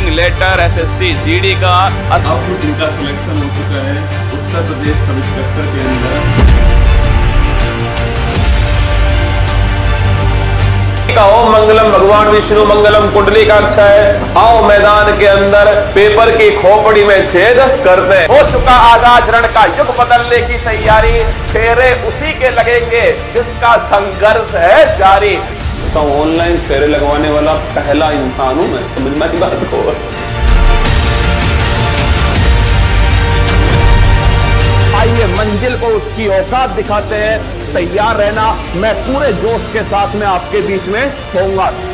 Joining letter SSC GD का। अब इनका सिलेक्शन हो चुका है उत्तर प्रदेश सब इंस्पेक्टर के अंदर। ओम मंगलम भगवान विष्णु मंगलम कुंडली का अक्षय है। आओ मैदान के अंदर पेपर की खोपड़ी में छेद करते हैं। हो चुका आगाज रण का युग बदलने की तैयारी, फेरे उसी के लगेंगे जिसका संघर्ष है जारी। तो ऑनलाइन फेरे लगवाने वाला पहला इंसान हूं मैं, समझ में आई बात को। आइए मंजिल को उसकी औकात दिखाते हैं। तैयार रहना, मैं पूरे जोश के साथ में आपके बीच में होऊंगा।